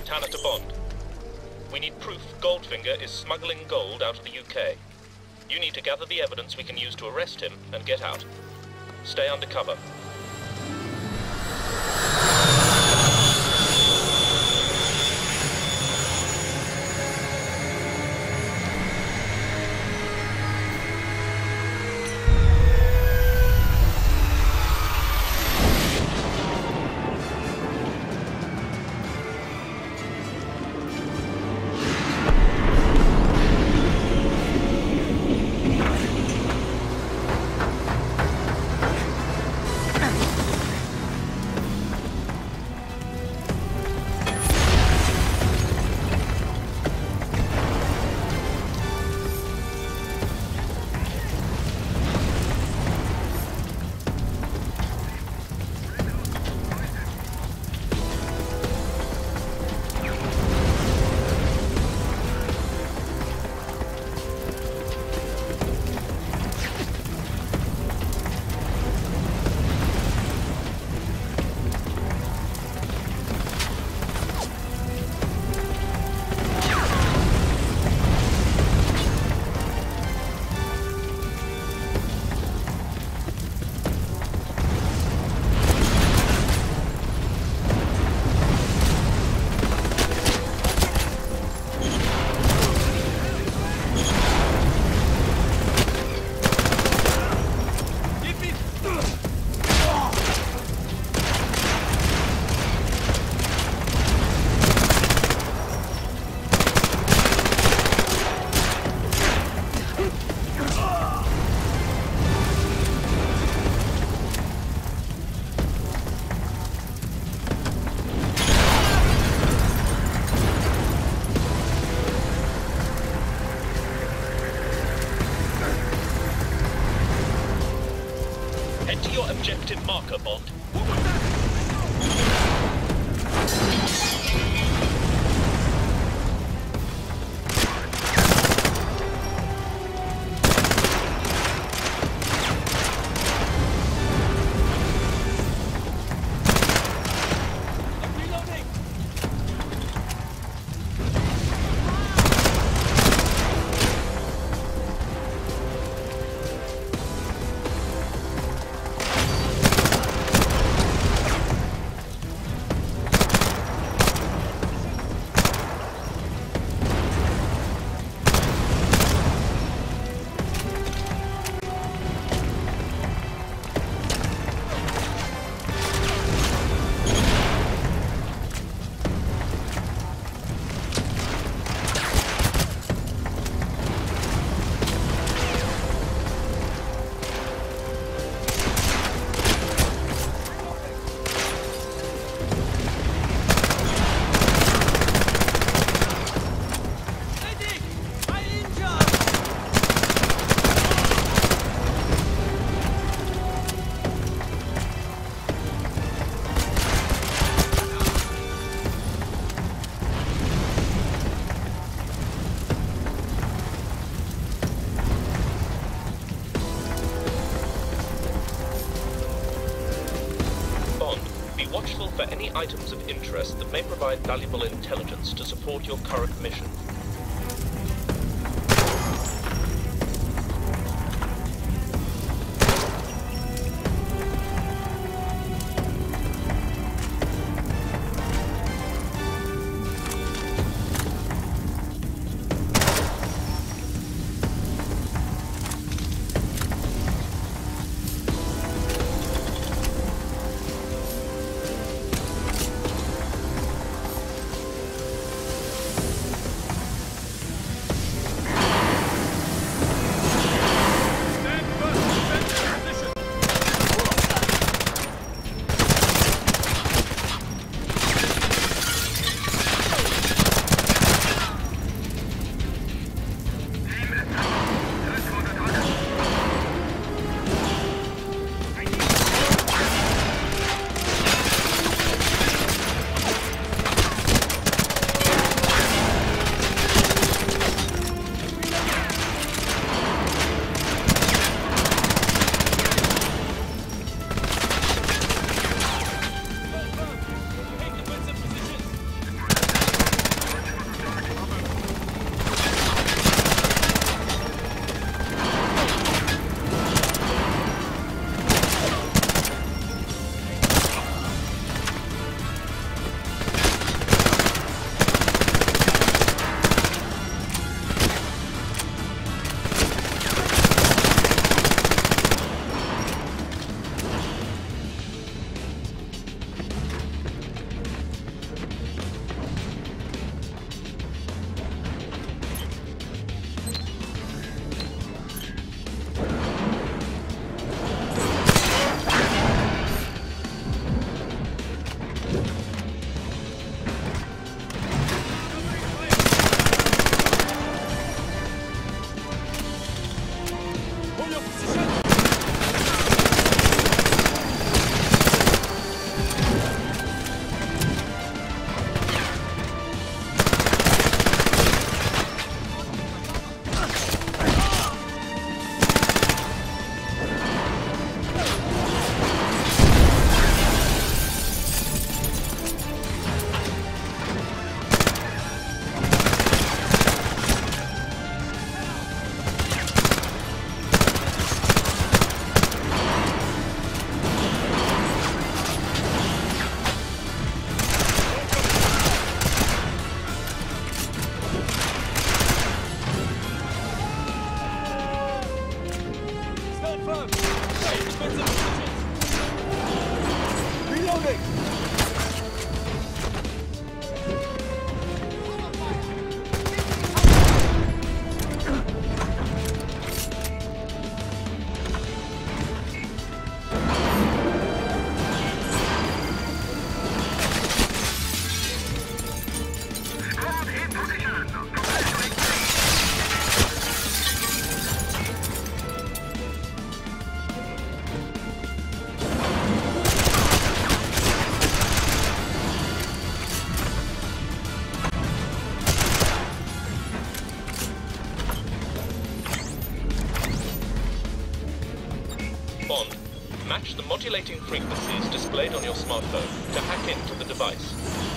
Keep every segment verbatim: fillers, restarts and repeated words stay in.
Tanner to Bond. We need proof Goldfinger is smuggling gold out of the U K. You need to gather the evidence we can use to arrest him and get out. Stay under cover. Head to your objective marker, Bond. What was that? Watchful for any items of interest that may provide valuable intelligence to support your current mission. the modulating frequencies displayed on your smartphone to hack into the device.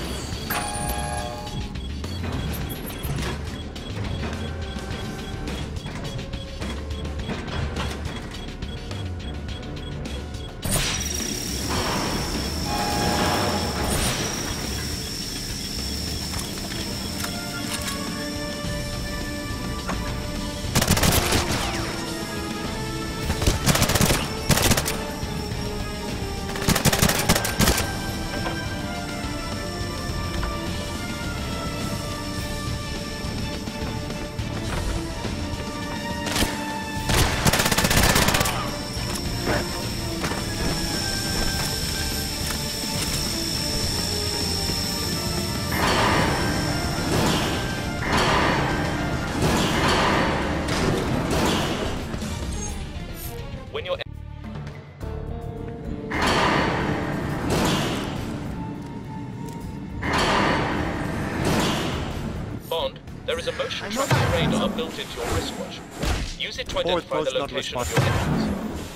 When you're Bond, there is a motion tracking radar built into your wristwatch. Use it to identify the location of your enemies.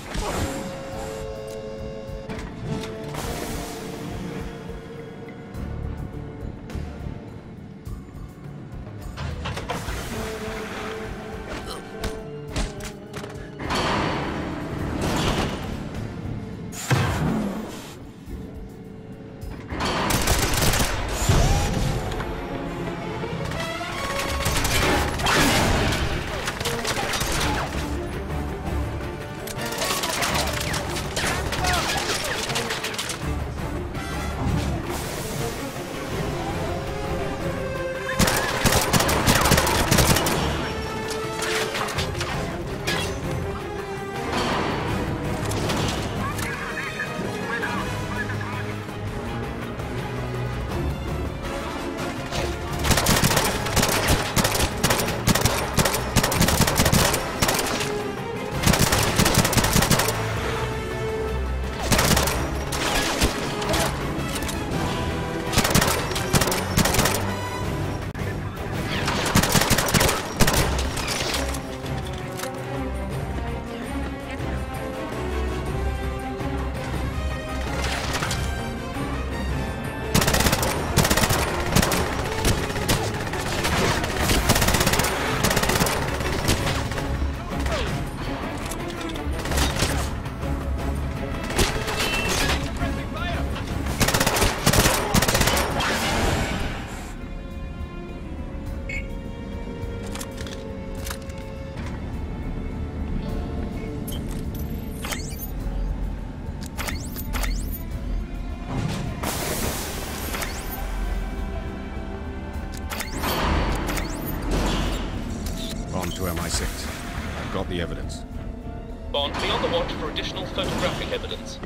To M I six. I've got the evidence. Bond, be on the watch for additional photographic evidence.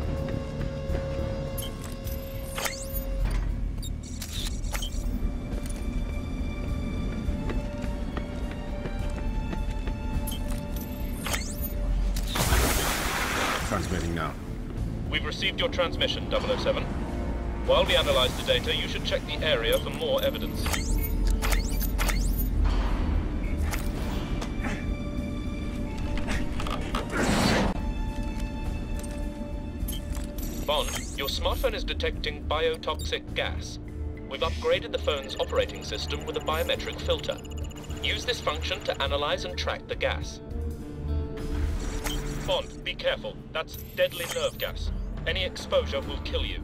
Transmitting now. We've received your transmission, double oh seven. While we analyze the data, you should check the area for more evidence. Bond, your smartphone is detecting biotoxic gas. We've upgraded the phone's operating system with a biometric filter. Use this function to analyze and track the gas. Bond, be careful. That's deadly nerve gas. Any exposure will kill you.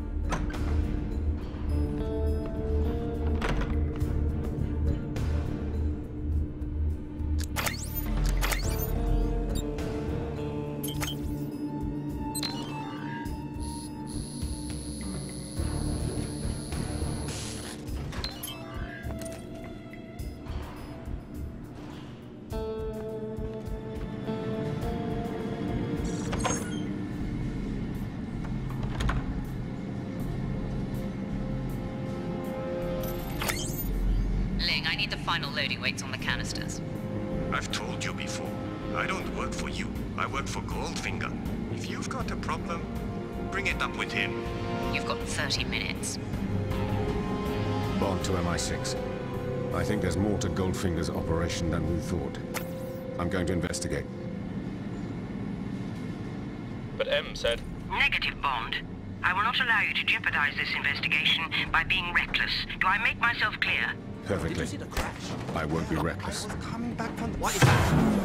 I need the final loading weights on the canisters. I've told you before. I don't work for you. I work for Goldfinger. If you've got a problem, bring it up with him. You've got thirty minutes. Bond to M I six. I think there's more to Goldfinger's operation than we thought. I'm going to investigate. But M said Negative, Bond. I will not allow you to jeopardize this investigation by being reckless. Do I make myself clear? Perfectly. Did you see the crash? I won't be reckless. Coming back from... What is that?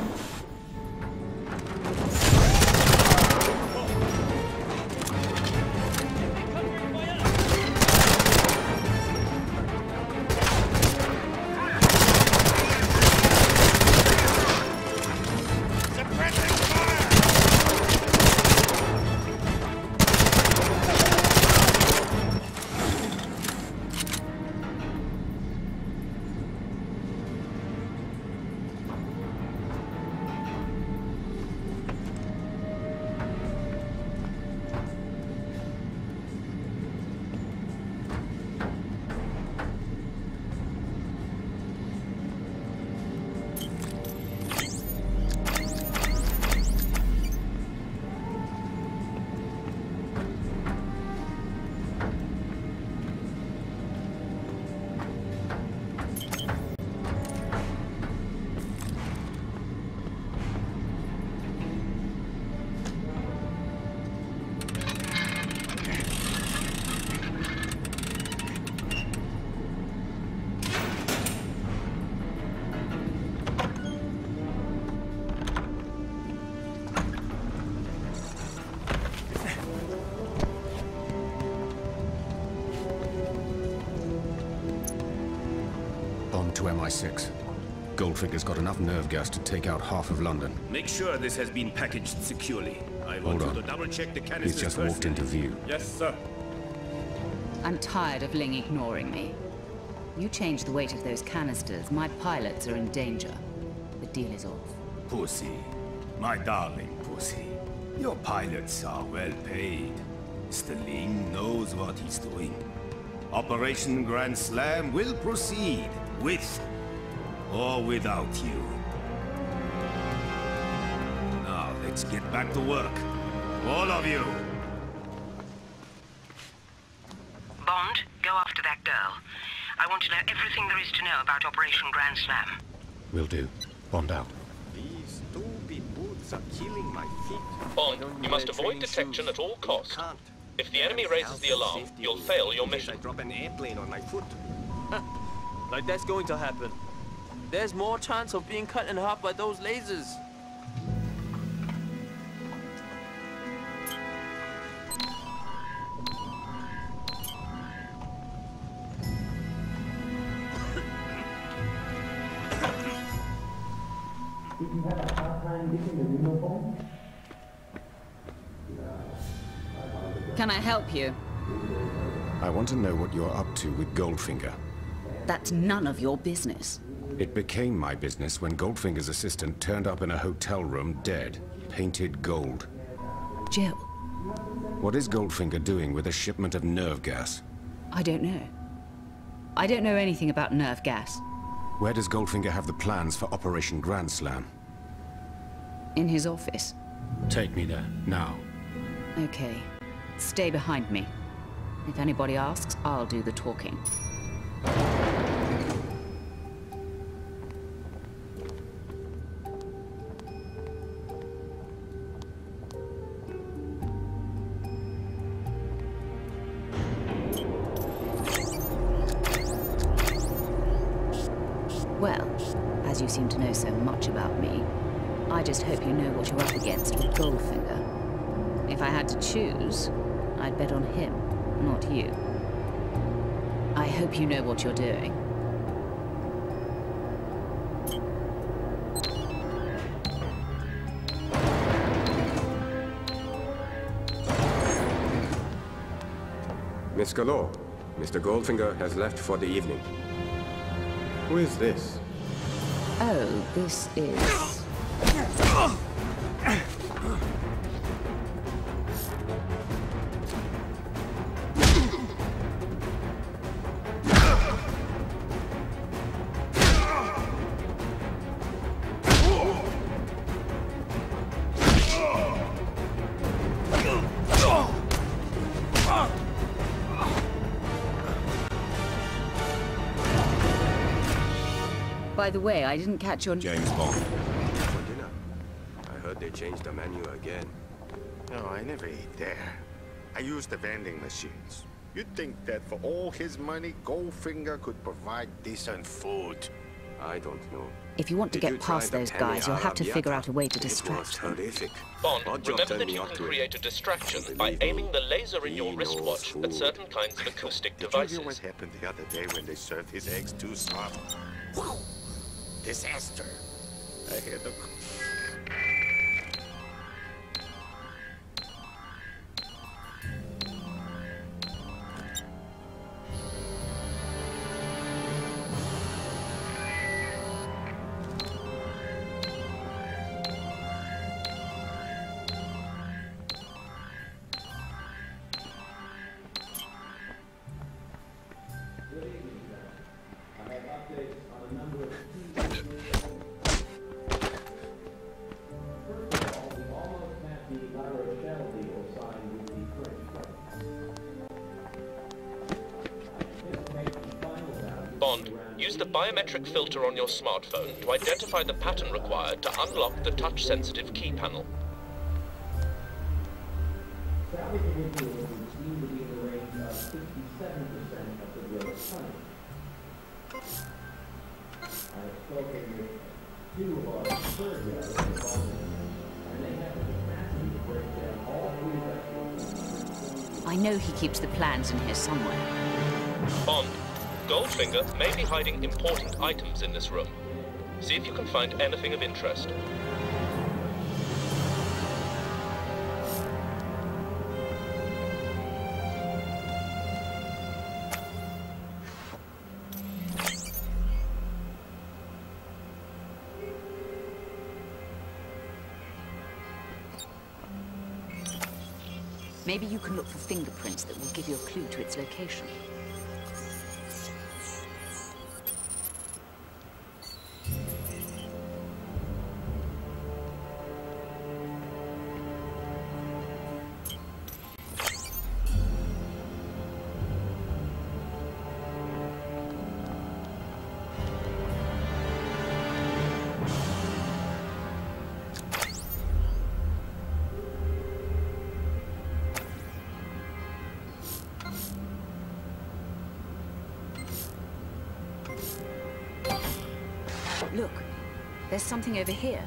To M I six. Goldfinger's got enough nerve gas to take out half of London. Make sure this has been packaged securely. I want Hold you on. to double check the canisters. He's just first. walked into view. Yes, sir. I'm tired of Ling ignoring me. You change the weight of those canisters, my pilots are in danger. The deal is off. Pussy. My darling Pussy. Your pilots are well paid. Mister Ling knows what he's doing. Operation Grand Slam will proceed. With or without you. Now, let's get back to work. All of you. Bond, go after that girl. I want to know everything there is to know about Operation Grand Slam. Will do. Bond out. These stupid boots are killing my feet. Bond, you must avoid detection at all costs. If the enemy raises the alarm, you'll fail your mission. I drop an airplane on my foot. Like that's going to happen. There's more chance of being cut in half by those lasers. Can I help you? I want to know what you're up to with Goldfinger. That's none of your business. It became my business when Goldfinger's assistant turned up in a hotel room dead, painted gold. Jill, What is Goldfinger doing with a shipment of nerve gas? I don't know. I don't know anything about nerve gas. Where does Goldfinger have the plans for Operation Grand Slam? In his office. Take me there, now. Okay. Stay behind me. If anybody asks, I'll do the talking. Well, as you seem to know so much about me, I just hope you know what you're up against with Goldfinger. If I had to choose, I'd bet on him, not you. I hope you know what you're doing. Miss Galore, Mister Goldfinger has left for the evening. Who is this? Oh, this is... By the way, I didn't catch your... James Bond. For dinner. I heard they changed the menu again. No, I never eat there. I use the vending machines. You'd think that for all his money, Goldfinger could provide decent food. I don't know. If you want to Did you get try past the those penny guys, you'll have to Arabiata? figure out a way to It was distract them. horrific. Bond, Oddjob remember turned that me you up can to it. create a distraction by Unbelievable. aiming the laser in your He knows wristwatch at food. certain kinds of acoustic Did you hear what devices. happened the other day when they served his eggs too soft? Whew. Disaster. I had to... Bond, use the biometric filter on your smartphone to identify the pattern required to unlock the touch-sensitive key panel. I know he keeps the plans in here somewhere. Bond, Goldfinger may be hiding important items in this room. See if you can find anything of interest. Maybe you can look for fingerprints that will give you a clue to its location. Look, there's something over here.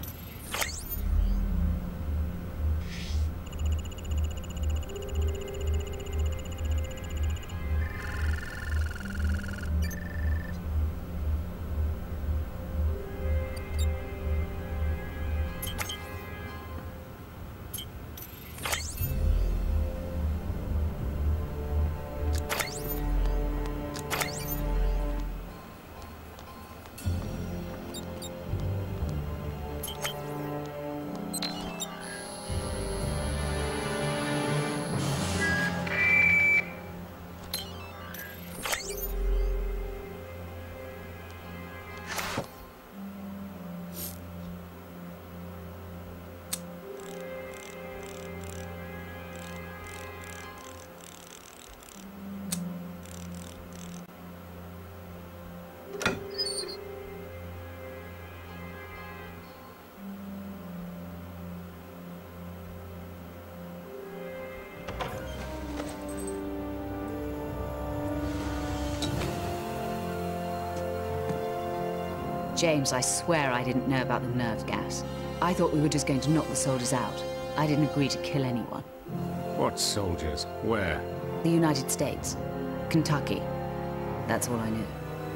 James, I swear I didn't know about the nerve gas. I thought we were just going to knock the soldiers out. I didn't agree to kill anyone. What soldiers? Where? The United States. Kentucky. That's all I knew.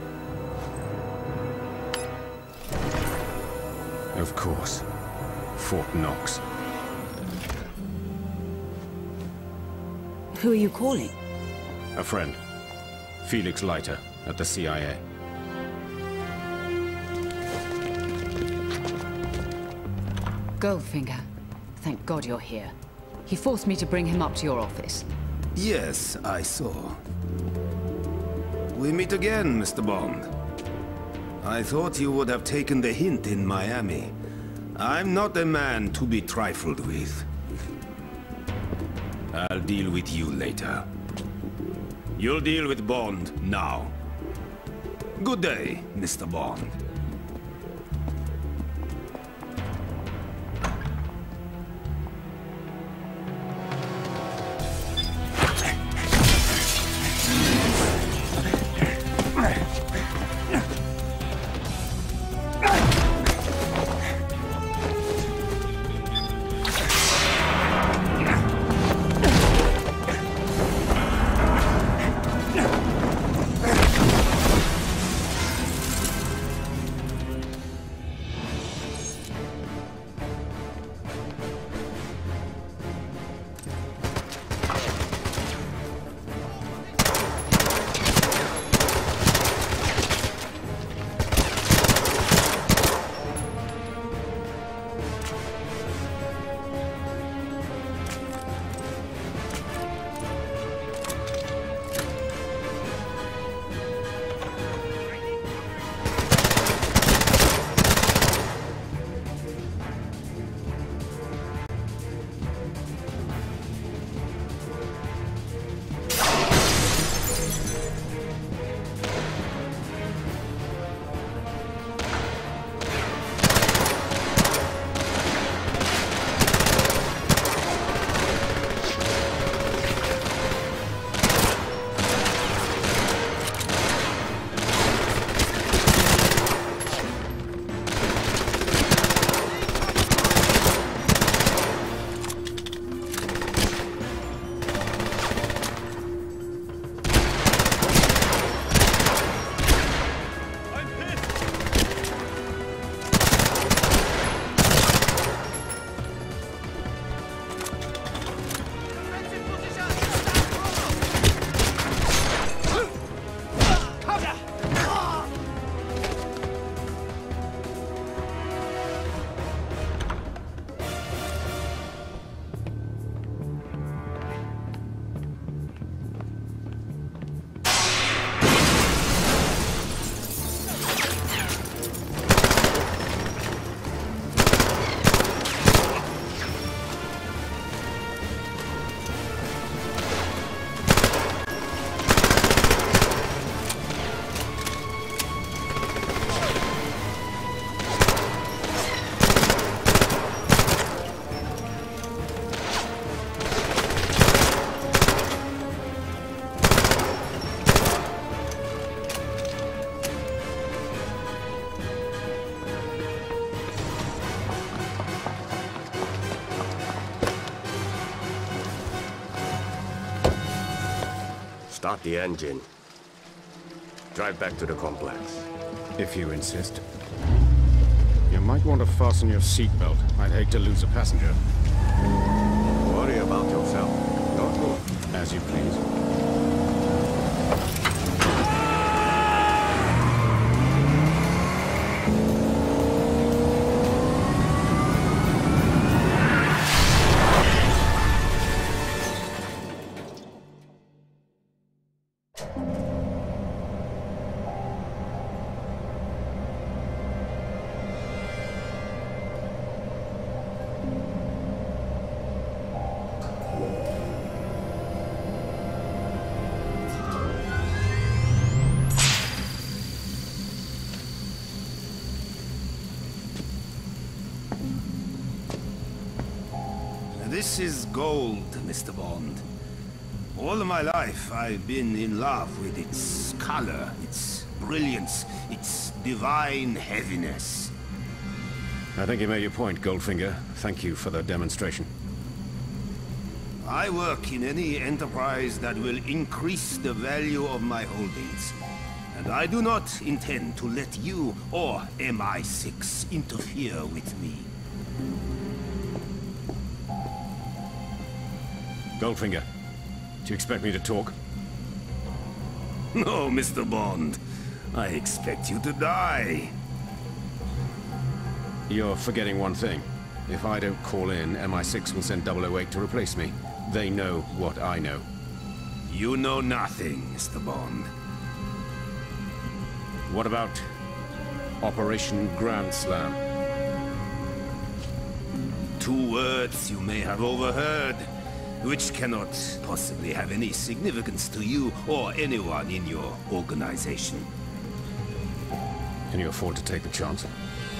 Of course. Fort Knox. Who are you calling? A friend. Felix Leiter, at the C I A. Goldfinger. Thank God you're here. He forced me to bring him up to your office. Yes, I saw. We meet again, Mister Bond. I thought you would have taken the hint in Miami. I'm not a man to be trifled with. I'll deal with you later. You'll deal with Bond now. Good day, Mister Bond. Start the engine. Drive back to the complex. If you insist. You might want to fasten your seatbelt. I'd hate to lose a passenger. Worry about yourself. Not good. As you please. This is gold, Mister Bond. All of my life, I've been in love with its color, its brilliance, its divine heaviness. I think you made your point, Goldfinger. Thank you for the demonstration. I work in any enterprise that will increase the value of my holdings. And I do not intend to let you or M I six interfere with me. Goldfinger, do you expect me to talk? No, Mister Bond. I expect you to die. You're forgetting one thing. If I don't call in, M I six will send double oh eight to replace me. They know what I know. You know nothing, Mister Bond. What about Operation Grand Slam? Two words you may have overheard, which cannot possibly have any significance to you or anyone in your organization. Can you afford to take the chance?